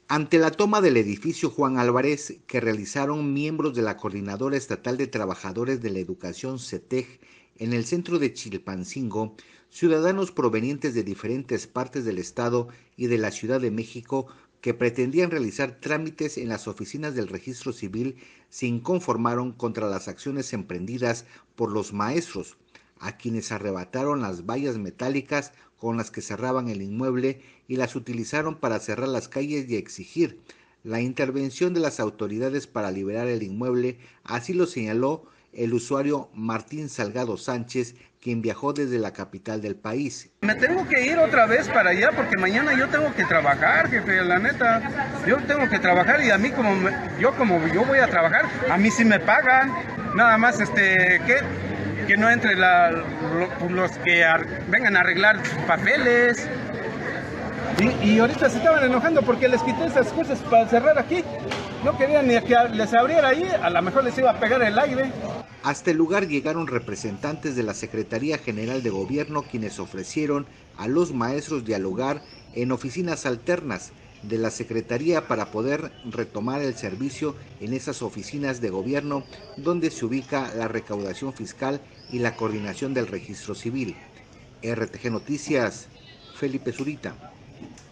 Ante la toma del edificio Juan Álvarez que realizaron miembros de la Coordinadora Estatal de Trabajadores de la Educación CETEG en el centro de Chilpancingo, ciudadanos provenientes de diferentes partes del estado y de la Ciudad de México que pretendían realizar trámites en las oficinas del Registro Civil se inconformaron contra las acciones emprendidas por los maestros, a quienes arrebataron las vallas metálicas con las que cerraban el inmueble y las utilizaron para cerrar las calles y exigir la intervención de las autoridades para liberar el inmueble, así lo señaló el usuario Martín Salgado Sánchez, quien viajó desde la capital del país. Me tengo que ir otra vez para allá porque mañana yo tengo que trabajar, jefe, la neta. Yo tengo que trabajar y a mí como yo voy a trabajar, a mí sí me pagan. Nada más que no entre los que vengan a arreglar sus papeles. Y ahorita se estaban enojando porque les quité esas cosas para cerrar aquí. No querían ni que les abriera ahí, a lo mejor les iba a pegar el aire. Hasta el lugar llegaron representantes de la Secretaría General de Gobierno quienes ofrecieron a los maestros dialogar en oficinas alternas de la Secretaría para poder retomar el servicio en esas oficinas de gobierno donde se ubica la recaudación fiscal y la coordinación del registro civil. RTG Noticias, Felipe Zurita.